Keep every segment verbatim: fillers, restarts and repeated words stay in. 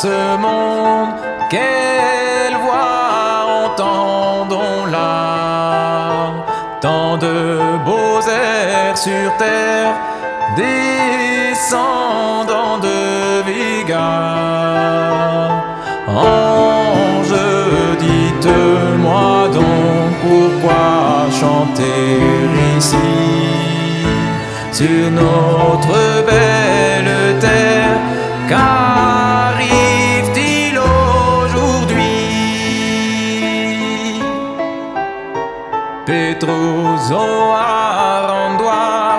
ce monde, quelle voix entendons-la? Tant de beaux airs sur terre, descendant de Vigard. Ange, dites-moi donc pourquoi chanter ici, sur notre belle terre, qu'arrive-t-il aujourd'hui? Petrus en douar,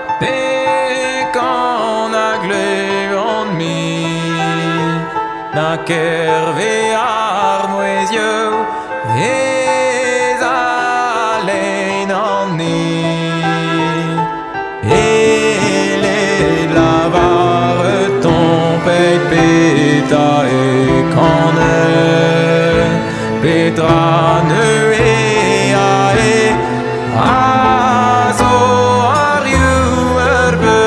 pecan agle en mi, na kerve armoisio, et allein en ni. Et les lavare ton pépéta et qu'on est pétrane et ae azo ariu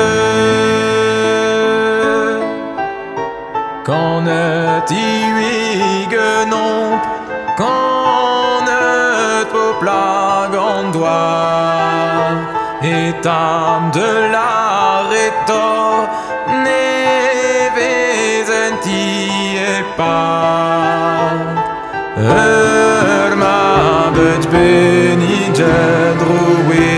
qu'on est iuigue non qu'on est trop plagon doigt et tam de la rétor ne vezenti et pas Ur ma bet beni jedroué